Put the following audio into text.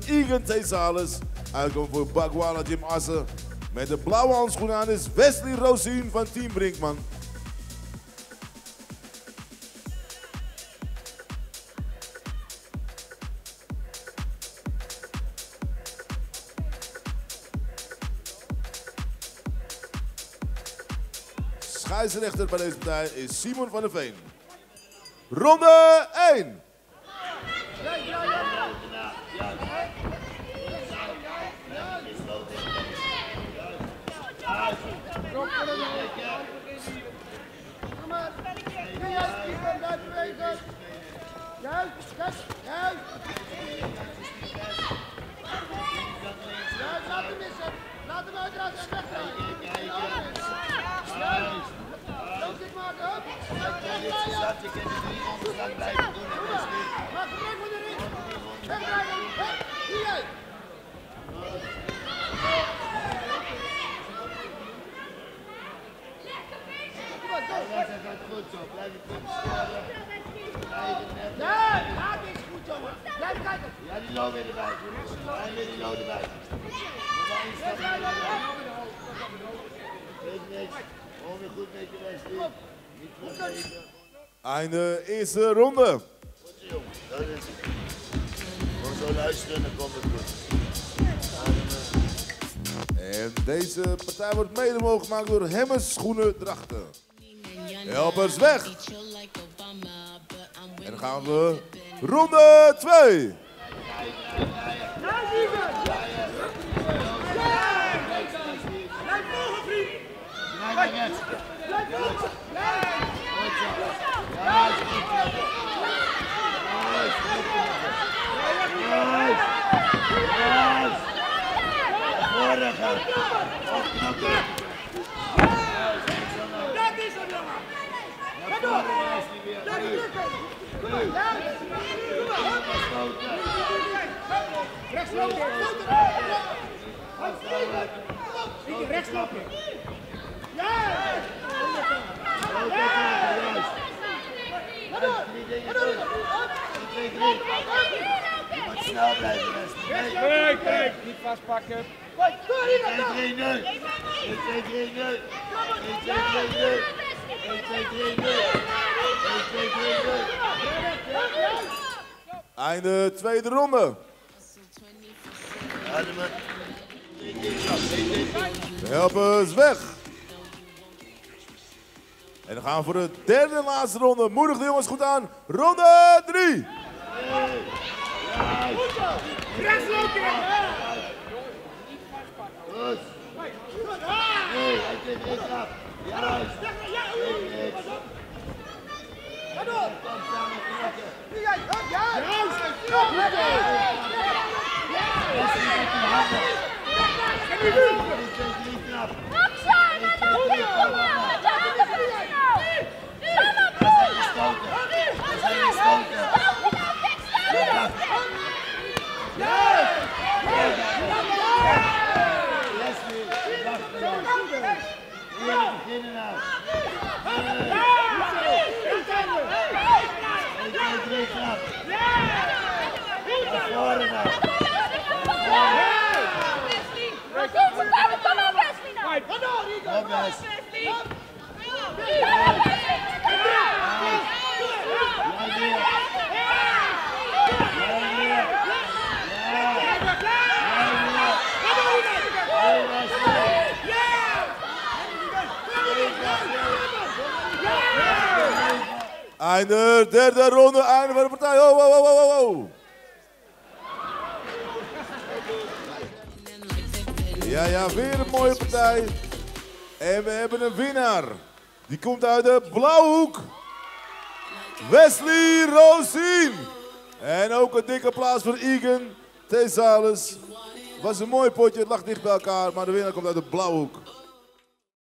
Egan Thesalis. Uitkomt voor Bagwala Jim Assen. Met de blauwe handschoen aan is Wesley Rosien van Team Brinkman. Scheidsrechter bij deze partij is Simon van der Veen. Ronde 1. Laat hem uiteraard en wegdraaien. Je kunt het 3 rondes lang blijven doen. Maak gebruik van de ring. Wegdraaien. Hier. Dat gaat goed zo. Blijf je goed scoren. Nee, maak eens goed jongen. Blijf kijken. Ja, die low weer erbij. En weer die low erbij. Weet niks. Gewoon weer goed met je Wesley. Niet vergeten. Einde eerste ronde. Goed zo jongen. Dat is het. Gewoon zo luisteren, dan komt het goed. En deze partij wordt mede mogelijk gemaakt door Hemmers Schoenen Drachten. Helpers weg. En dan gaan we ronde 2. Dat is hem jongen. Ga door. Dat is rechts lopen. Rechts lopen. Ja. Snel blijven, Wesley. Kijk, niet vastpakken. 1, 2, 3, 0. 1, 2, 3, 0. 1, 2, 3, 0. 1, 2, 3, 0. 1, 2, 3, 0. Einde tweede ronde. Ademen. De helpers weg. En dan gaan we voor de derde en laatste ronde. Moedig de jongens goed aan. Ronde 3. Rechts lopen. Goed. Nee, hij zit in trap. Juist. Ga door. Kom samen knakken. Ja. Wesley met die handen. 1, 2, 3 knap. Beginnen nou. Knap. Naar voren nou. Kom Wesley. Einde derde ronde, einde van de partij. Oh. Ja, weer een mooie partij. En we hebben een winnaar. Die komt uit de Blauwhoek. Wesley Rosien. En ook een dikke applaus voor Egan Thesalis. Was een mooi potje, het lag dicht bij elkaar, maar de winnaar komt uit de Blauwhoek.